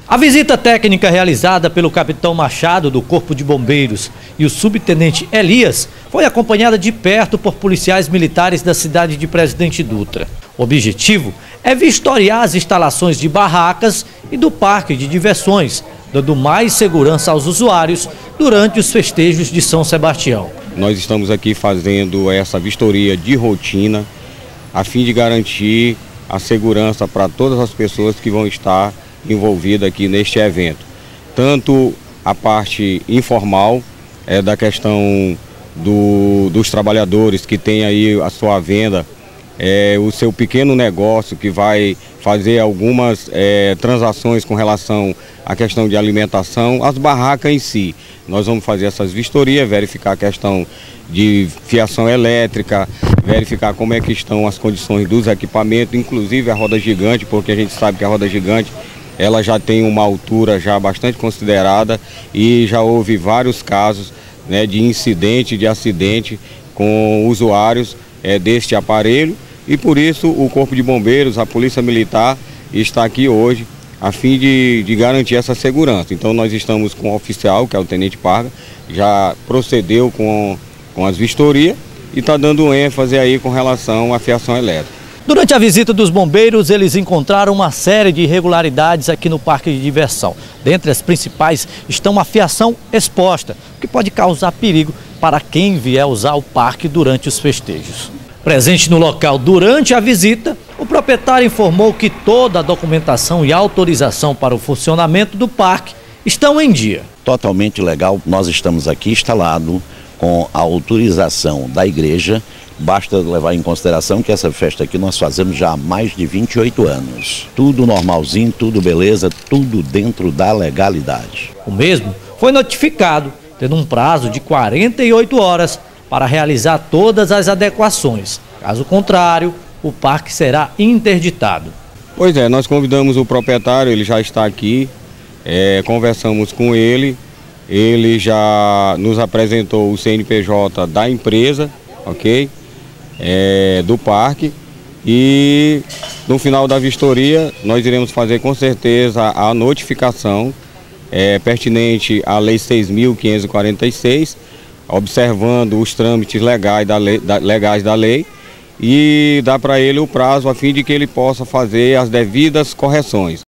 A visita técnica realizada pelo capitão Machado do Corpo de Bombeiros e o subtenente Elias foi acompanhada de perto por policiais militares da cidade de Presidente Dutra. O objetivo é vistoriar as instalações de barracas e do parque de diversões, dando mais segurança aos usuários durante os festejos de São Sebastião. Nós estamos aqui fazendo essa vistoria de rotina a fim de garantir a segurança para todas as pessoas que vão estar envolvida aqui neste evento. Tanto a parte informal, da questão dos trabalhadores que tem aí a sua venda, o seu pequeno negócio que vai fazer algumas transações com relação à questão de alimentação, as barracas em si. Nós vamos fazer essas vistorias, verificar a questão de fiação elétrica, verificar como é que estão as condições dos equipamentos, inclusive a roda gigante, porque a gente sabe que a roda gigante ela já tem uma altura já bastante considerada e já houve vários casos, de incidente, de acidente com usuários deste aparelho, e por isso o Corpo de Bombeiros, a Polícia Militar está aqui hoje a fim de garantir essa segurança. Então nós estamos com o oficial, que é o Tenente Parga, já procedeu com as vistorias e está dando ênfase aí com relação à fiação elétrica. Durante a visita dos bombeiros, eles encontraram uma série de irregularidades aqui no parque de diversão. Dentre as principais estão a fiação exposta, o que pode causar perigo para quem vier usar o parque durante os festejos. Presente no local durante a visita, o proprietário informou que toda a documentação e autorização para o funcionamento do parque estão em dia. Totalmente legal, nós estamos aqui instalados com a autorização da igreja. Basta levar em consideração que essa festa aqui nós fazemos já há mais de 28 anos. Tudo normalzinho, tudo beleza, tudo dentro da legalidade. O mesmo foi notificado, tendo um prazo de 48 horas para realizar todas as adequações. Caso contrário, o parque será interditado. Pois é, nós convidamos o proprietário, ele já está aqui, conversamos com ele já nos apresentou o CNPJ da empresa, ok? Do parque, e no final da vistoria nós iremos fazer com certeza a notificação pertinente à Lei 6.546, observando os trâmites legais da lei, e dá para ele o prazo a fim de que ele possa fazer as devidas correções.